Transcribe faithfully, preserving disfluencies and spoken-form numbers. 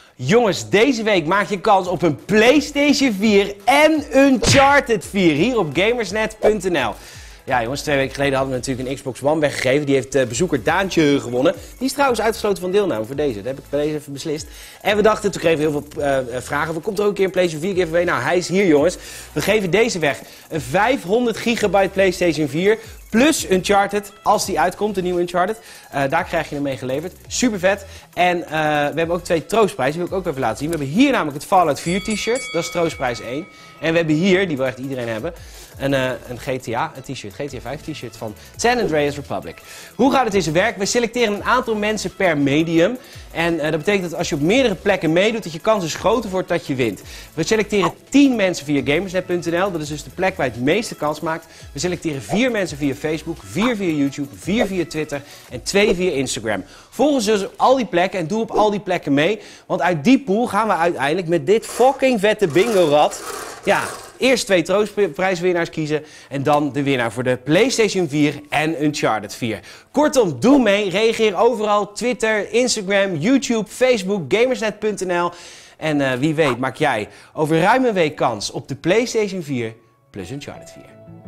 Jongens, deze week maak je kans op een PlayStation vier en Uncharted vier hier op gamersnet punt n l. Ja jongens, twee weken geleden hadden we natuurlijk een Xbox One weggegeven. Die heeft uh, bezoeker Daantje gewonnen. Die is trouwens uitgesloten van deelname voor deze. Dat heb ik bij deze even beslist. En we dachten, toen kregen we heel veel uh, vragen. Er komt er ook een keer een PlayStation vier giveaway? Nou, hij is hier jongens. We geven deze weg. Een vijfhonderd gigabyte PlayStation vier. Plus Uncharted, als die uitkomt, de nieuwe Uncharted. Uh, daar krijg je hem mee geleverd. Super vet. En uh, we hebben ook twee troostprijzen, die wil ik ook even laten zien. We hebben hier namelijk het Fallout vier t-shirt. Dat is troostprijs één. En we hebben hier, die wil echt iedereen hebben, een, uh, een G T A t-shirt. G T A vijf t-shirt van San Andreas Republic. Hoe gaat het in zijn werk? We selecteren een aantal mensen per medium. En uh, dat betekent dat als je op meerdere plekken meedoet, dat je kans is groter wordt dat je wint. We selecteren tien mensen via gamersnet punt n l. Dat is dus de plek waar je het meeste kans maakt. We selecteren vier mensen via Facebook, vier via YouTube, vier via Twitter en twee via Instagram. Volg ons dus op al die plekken en doe op al die plekken mee. Want uit die pool gaan we uiteindelijk met dit fucking vette bingo-rad, ja, eerst twee troostprijswinnaars kiezen en dan de winnaar voor de PlayStation vier en Uncharted vier. Kortom, doe mee, reageer overal, Twitter, Instagram, YouTube, Facebook, gamersnet punt n l. En uh, wie weet maak jij over ruim een week kans op de PlayStation vier plus Uncharted vier.